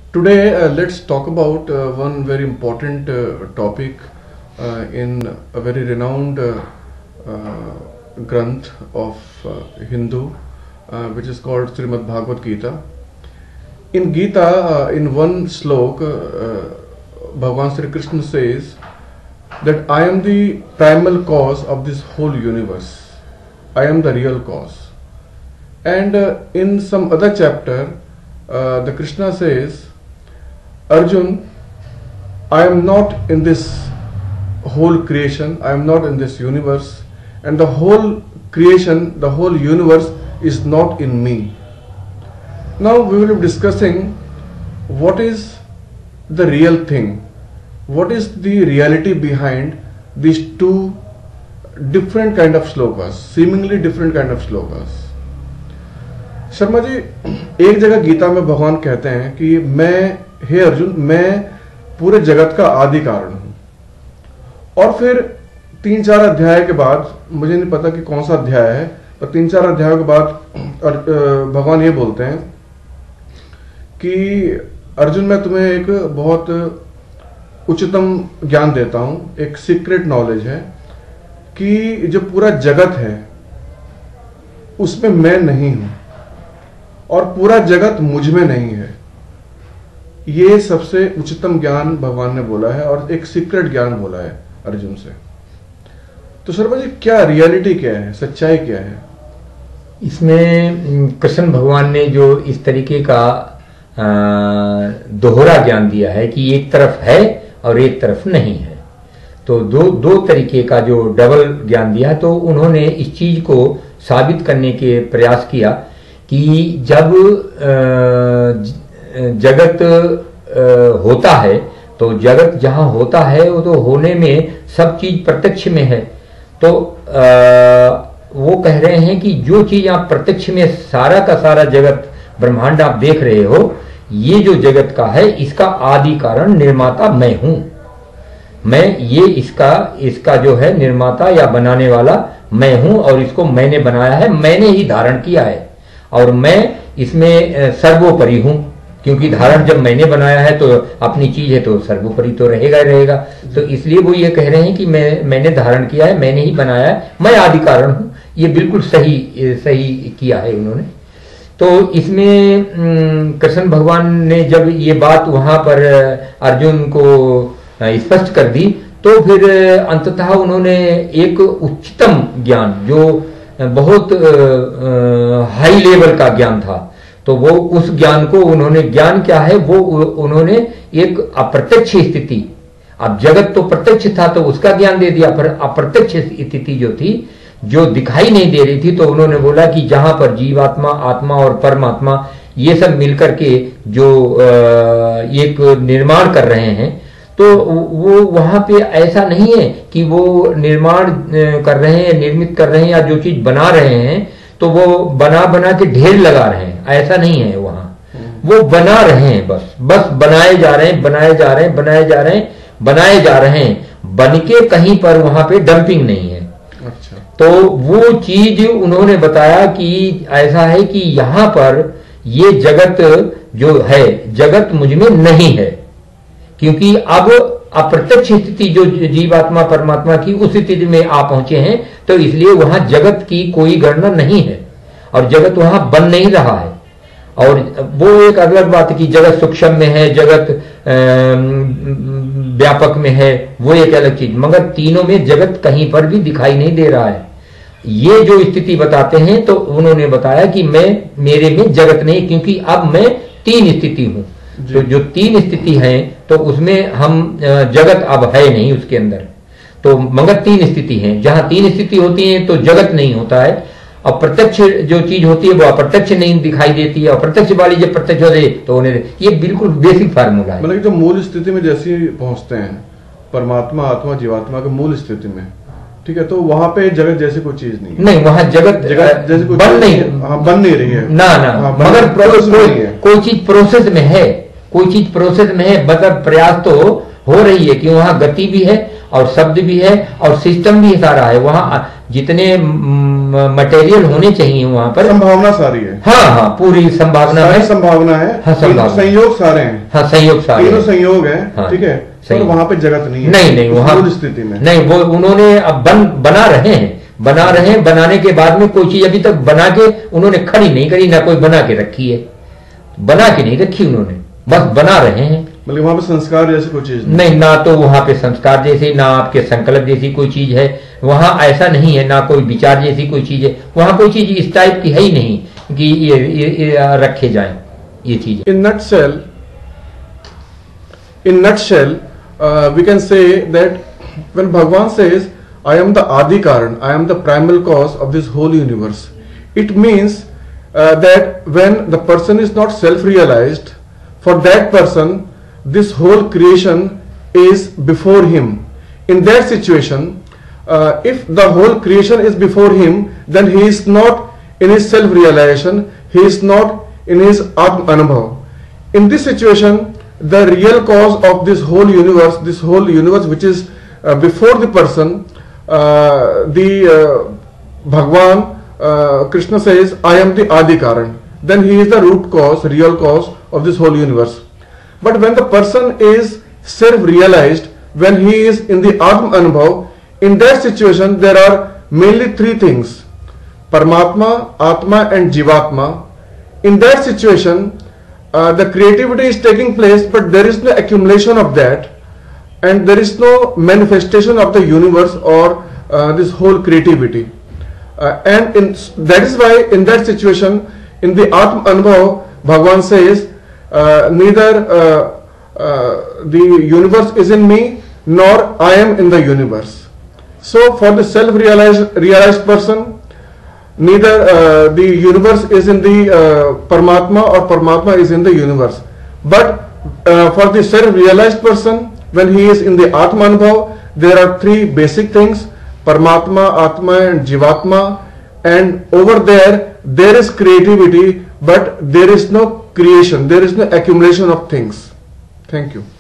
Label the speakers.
Speaker 1: Today, let's talk about one very important topic in a very renowned Granth of Hindu, which is called Srimad Bhagavad Gita. In Gita, in one slok, Bhagavan Sri Krishna says that I am the primal cause of this whole universe. I am the real cause. And in some other chapter, the Krishna says, Arjun, I am not in this whole creation, I am not in this universe, and the whole creation, the whole universe is not in me. Now we will be discussing what is the real thing, what is the reality behind these two different kind of slokas, seemingly different kind of slokas. Sharma ji, एक जगह गीता में भगवान कहते हैं कि हे अर्जुन, मैं पूरे जगत का आदि कारण हूं। और फिर 3-4 अध्याय के बाद, मुझे नहीं पता कि कौन सा अध्याय है, पर 3-4 अध्यायों के बाद भगवान ये बोलते हैं कि अर्जुन, मैं तुम्हें एक बहुत उच्चतम ज्ञान देता हूं, एक सीक्रेट नॉलेज है कि जो पूरा जगत है उसमें मैं नहीं हूं और पूरा जगत मुझ में नहीं है। ये सबसे उच्चतम ज्ञान भगवान ने बोला है और एक सीक्रेट ज्ञान बोला है अर्जुन से। तो शर्मा जी, क्या रियलिटी क्या है, सच्चाई क्या है?
Speaker 2: इसमें कृष्ण भगवान ने जो इस तरीके का दोहरा ज्ञान दिया है कि एक तरफ है और एक तरफ नहीं है, तो दो तरीके का जो डबल ज्ञान दिया, तो उन्होंने इस चीज को साबित करने के प्रयास किया कि जब जगत होता है तो जगत जहां होता है वो तो होने में सब चीज प्रत्यक्ष में है। तो वो कह रहे हैं कि जो चीज आप प्रत्यक्ष में सारा का सारा जगत ब्रह्मांड आप देख रहे हो, ये जो जगत का है इसका आदि कारण निर्माता मैं हूं। मैं ये इसका जो है निर्माता या बनाने वाला मैं हूं और इसको मैंने बनाया है, मैंने ही धारण किया है और मैं इसमें सर्वोपरि हूं, क्योंकि धारण जब मैंने बनाया है तो अपनी चीज है तो सर्वोपरि तो रहेगा ही रहेगा। तो इसलिए वो ये कह रहे हैं कि मैंने धारण किया है, मैंने ही बनाया है, मैं आदि कारण हूं। ये बिल्कुल सही किया है उन्होंने। तो इसमें कृष्ण भगवान ने जब ये बात वहां पर अर्जुन को स्पष्ट कर दी, तो फिर अंततः उन्होंने एक उच्चतम ज्ञान, जो बहुत हाई लेवल का ज्ञान था, तो वो उस ज्ञान को उन्होंने, ज्ञान क्या है वो उन्होंने एक अप्रत्यक्ष स्थिति, अब जगत तो प्रत्यक्ष था तो उसका ज्ञान दे दिया, पर अप्रत्यक्ष स्थिति जो थी, जो दिखाई नहीं दे रही थी, तो उन्होंने बोला कि जहां पर जीवात्मा, आत्मा और परमात्मा ये सब मिलकर के जो एक निर्माण कर रहे हैं, तो वो वहां पे ऐसा नहीं है कि वो निर्माण कर रहे हैं, निर्मित कर रहे हैं, या जो चीज बना रहे हैं तो वो बना के ढेर लगा रहे हैं, ऐसा नहीं है। वहां वो बना रहे हैं, बस बनाए जा रहे हैं, बनाए जा रहे हैं, बनाए जा रहे हैं, बनाए जा रहे हैं, बन के कहीं पर वहां पे डंपिंग नहीं है।
Speaker 1: अच्छा।
Speaker 2: तो वो चीज उन्होंने बताया कि ऐसा है कि यहां पर ये जगत जो है, जगत मुझ में नहीं है, क्योंकि अब अप्रत्यक्ष स्थिति जो जीवात्मा परमात्मा की, उस स्थिति में आप पहुंचे हैं, तो इसलिए वहां जगत की कोई गणना नहीं है और जगत वहां बन नहीं रहा है। और वो एक अलग बात है कि जगत सूक्ष्म में है, जगत व्यापक में है, वो एक अलग चीज, मगर तीनों में जगत कहीं पर भी दिखाई नहीं दे रहा है। ये जो स्थिति बताते हैं, तो उन्होंने बताया कि मेरे में जगत नहीं, क्योंकि अब मैं 3 स्थिति हूं। तो जो 3 स्थिति है, तो उसमें हम जगत अब है नहीं उसके अंदर, तो मगर 3 स्थिति है। जहां 3 स्थिति होती है तो जगत नहीं होता है, और प्रत्यक्ष जो चीज होती है वो अप्रत्यक्ष नहीं दिखाई देती है, और प्रत्यक्ष वाली जब प्रत्यक्ष होती है तो उन्हें, ये बिल्कुल बेसिक फार्मूला है।
Speaker 1: मतलब जो मूल स्थिति में जैसे पहुंचते हैं परमात्मा, आत्मा, जीवात्मा के मूल स्थिति में, ठीक है, तो वहां पे जगत जैसी कोई चीज नहीं,
Speaker 2: वहां जगत
Speaker 1: जैसे कोई
Speaker 2: बन
Speaker 1: नहीं रही है
Speaker 2: ना, मगर कोई चीज प्रोसेस में है, कोई चीज प्रोसेस में है, मतलब प्रयास तो हो रही है कि वहां गति भी है और शब्द भी है और सिस्टम भी सारा है। वहाँ जितने मटेरियल होने चाहिए वहाँ पर
Speaker 1: संभावना सारी है।
Speaker 2: हाँ हाँ, पूरी संभावना है,
Speaker 1: संभावना है।
Speaker 2: हाँ, संभावना,
Speaker 1: संयोग सारे हैं।
Speaker 2: हाँ, संयोग सारे,
Speaker 1: तीनों संयोग है।
Speaker 2: हाँ,
Speaker 1: ठीक है। और वहाँ पे जगत नहीं है।
Speaker 2: नहीं वहाँ
Speaker 1: स्थिति में
Speaker 2: नहीं, वो उन्होंने अब बना रहे हैं, बनाने के बाद में कोई चीज अभी तक बना के उन्होंने खड़ी नहीं करी, ना कोई बना के रखी है, बना के नहीं रखी उन्होंने, बस बना रहे हैं।
Speaker 1: मतलब वहां पे संस्कार जैसी कोई चीज
Speaker 2: नहीं, ना तो वहां पे संस्कार जैसी, ना आपके संकल्प जैसी कोई चीज है, वहां ऐसा नहीं है, ना कोई विचार जैसी कोई चीज है, वहां कोई चीज इस टाइप की है ही नहीं कि ये रखे जाए ये चीज।
Speaker 1: In nutshell, we can say that when Bhagavan says, I am the Adi Karan, I am the primal cause of this whole universe, it means that when the person is not self-realized, for that person, this whole creation is before him. In that situation, if the whole creation is before him, then he is not in his self-realization, he is not in his Atma Anubhav. In this situation, the real cause of this whole universe which is before the person, Bhagwan, Krishna says, I am the Adi Karan. Then he is the root cause, real cause of this whole universe. But when the person is self-realized, when he is in the Atma Anubhav, in that situation there are mainly three things: Paramatma, Atma and Jivatma. In that situation, the creativity is taking place, but there is no accumulation of that, and there is no manifestation of the universe or this whole creativity. And that is why in that situation, in the Atma Anubhav, Bhagavan says, neither the universe is in me, nor I am in the universe. So for the self-realized person, neither the universe is in the Paramatma or Paramatma is in the universe. But for the self-realized person, when he is in the Atma Anubhav, there are three basic things: Paramatma, Atma and Jivatma. And over there is creativity, but there is no creation, there is no accumulation of things. Thank you.